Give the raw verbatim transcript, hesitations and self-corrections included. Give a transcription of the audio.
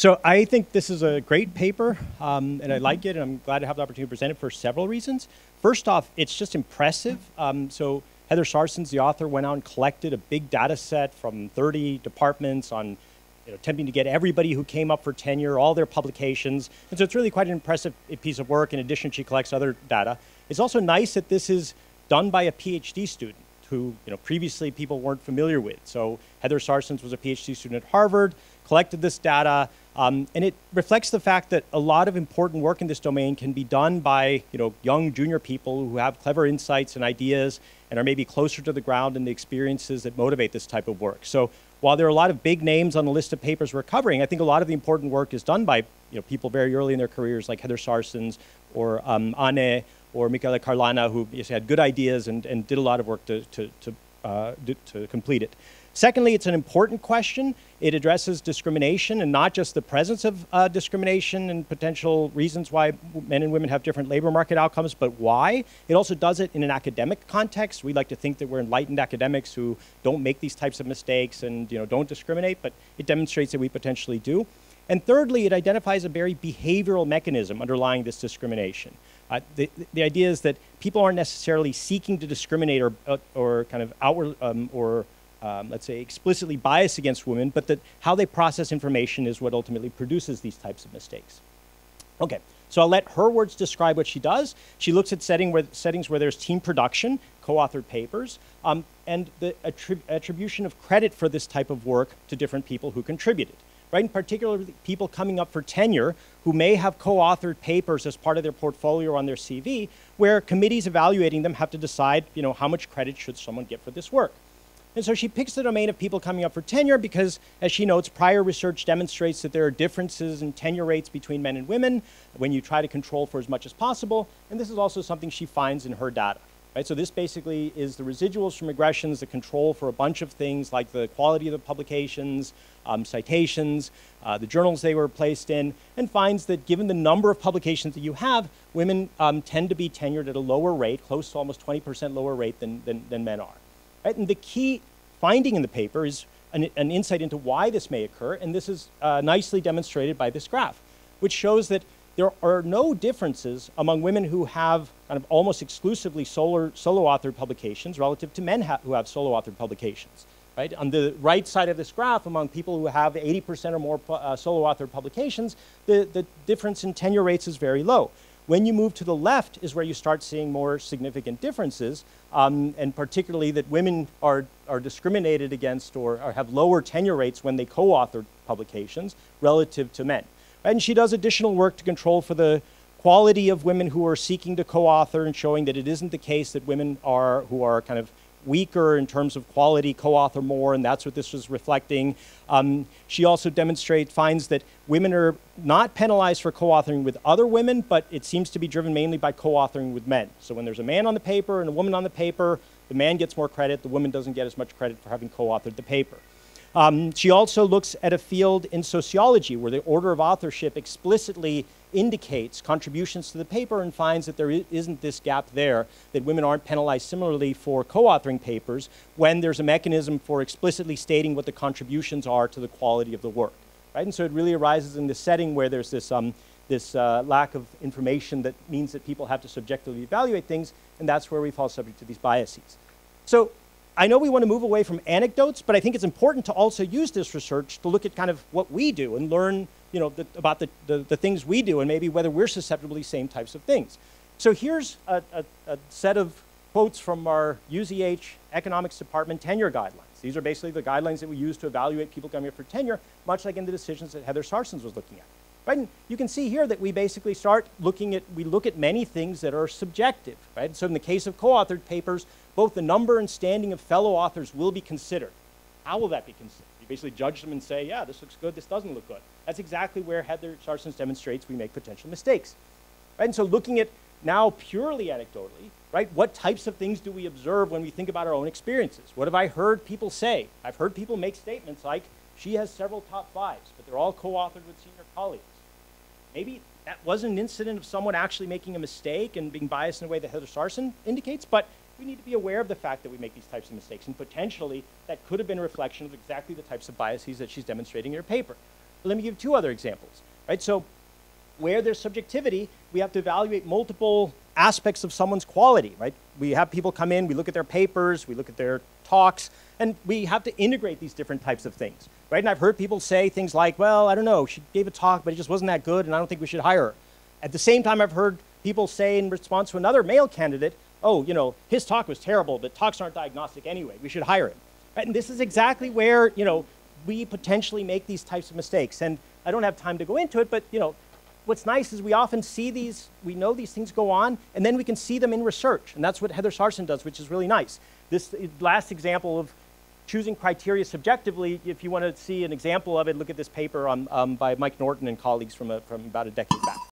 So I think this is a great paper, um, and I like it, and I'm glad to have the opportunity to present it for several reasons. First off, it's just impressive. Um, so Heather Sarsons, the author, went out and collected a big data set from thirty departments on you know, attempting to get everybody who came up for tenure, all their publications. And so it's really quite an impressive piece of work. In addition, she collects other data. It's also nice that this is done by a PhD student who you know, previously people weren't familiar with. So Heather Sarsons was a PhD student at Harvard, collected this data, um, and it reflects the fact that a lot of important work in this domain can be done by you know, young junior people who have clever insights and ideas and are maybe closer to the ground in the experiences that motivate this type of work. So while there are a lot of big names on the list of papers we're covering, I think a lot of the important work is done by you know, people very early in their careers like Heather Sarsons or um, Anne or Michele Carlana, who had good ideas and, and did a lot of work to, to, to, uh, to complete it. Secondly, it's an important question. It addresses discrimination and not just the presence of uh, discrimination and potential reasons why men and women have different labor market outcomes, but why. It also does it in an academic context. We like to think that we're enlightened academics who don't make these types of mistakes and you know, don't discriminate, but it demonstrates that we potentially do. And thirdly, it identifies a very behavioral mechanism underlying this discrimination. Uh, the, the idea is that people aren't necessarily seeking to discriminate or, uh, or kind of outward um, or Um, let's say, explicitly bias against women, but that how they process information is what ultimately produces these types of mistakes. Okay, so I'll let her words describe what she does. She looks at setting where, settings where there's team production, co-authored papers, um, and the attrib attribution of credit for this type of work to different people who contributed. Right, in particular, people coming up for tenure who may have co-authored papers as part of their portfolio on their C V, where committees evaluating them have to decide, you know, how much credit should someone get for this work. And so she picks the domain of people coming up for tenure because, as she notes, prior research demonstrates that there are differences in tenure rates between men and women when you try to control for as much as possible. And this is also something she finds in her data. Right? So this basically is the residuals from regressions that control for a bunch of things like the quality of the publications, um, citations, uh, the journals they were placed in, and finds that given the number of publications that you have, women um, tend to be tenured at a lower rate, close to almost twenty percent lower rate than, than, than men are. Right? And the key finding in the paper is an, an insight into why this may occur, and this is uh, nicely demonstrated by this graph, which shows that there are no differences among women who have kind of almost exclusively solo, solo-authored publications relative to men ha who have solo-authored publications. Right? On the right side of this graph, among people who have eighty percent or more uh, solo-authored publications, the, the difference in tenure rates is very low. When you move to the left is where you start seeing more significant differences, um, and particularly that women are, are discriminated against or, or have lower tenure rates when they co-author publications relative to men. And she does additional work to control for the quality of women who are seeking to co-author and showing that it isn't the case that women are, who are kind of weaker in terms of quality co-author more, and that's what this was reflecting. Um, she also demonstrates, finds that women are not penalized for co-authoring with other women, but it seems to be driven mainly by co-authoring with men. So when there's a man on the paper and a woman on the paper, the man gets more credit, the woman doesn't get as much credit for having co-authored the paper. Um, she also looks at a field in sociology where the order of authorship explicitly indicates contributions to the paper and finds that there isn't this gap there, that women aren't penalized similarly for co-authoring papers when there's a mechanism for explicitly stating what the contributions are to the quality of the work. Right? And so it really arises in this setting where there's this, um, this uh, lack of information that means that people have to subjectively evaluate things, and that's where we fall subject to these biases. So I know we want to move away from anecdotes, but I think it's important to also use this research to look at kind of what we do and learn you know, the, about the, the, the things we do and maybe whether we're susceptible to these same types of things. So here's a, a, a set of quotes from our U Z H Economics Department tenure guidelines. These are basically the guidelines that we use to evaluate people coming here for tenure, much like in the decisions that Heather Sarsons was looking at. Right? And you can see here that we basically start looking at, we look at many things that are subjective. Right? So in the case of co-authored papers, both the number and standing of fellow authors will be considered. How will that be considered? You basically judge them and say, yeah, this looks good, this doesn't look good. That's exactly where Heather Sarsons demonstrates we make potential mistakes. Right? And so looking at now purely anecdotally, right, what types of things do we observe when we think about our own experiences? What have I heard people say? I've heard people make statements like, she has several top fives, but they're all co-authored with senior colleagues. Maybe that wasn't an incident of someone actually making a mistake and being biased in a way that Heather Sarsons indicates, but we need to be aware of the fact that we make these types of mistakes, and potentially that could have been a reflection of exactly the types of biases that she's demonstrating in her paper. Let me give two other examples, right? So where there's subjectivity, we have to evaluate multiple aspects of someone's quality, right? We have people come in, we look at their papers, we look at their talks, and we have to integrate these different types of things, right? And I've heard people say things like, well, I don't know, she gave a talk, but it just wasn't that good, and I don't think we should hire her. At the same time, I've heard people say in response to another male candidate, oh, you know, his talk was terrible, but talks aren't diagnostic anyway, we should hire him. Right? And this is exactly where, you know, we potentially make these types of mistakes. And I don't have time to go into it, but, you know, what's nice is we often see these, we know these things go on, and then we can see them in research. And that's what Heather Sarson does, which is really nice. This last example of choosing criteria subjectively, if you want to see an example of it, look at this paper on, um, by Mike Norton and colleagues from, a, from about a decade back.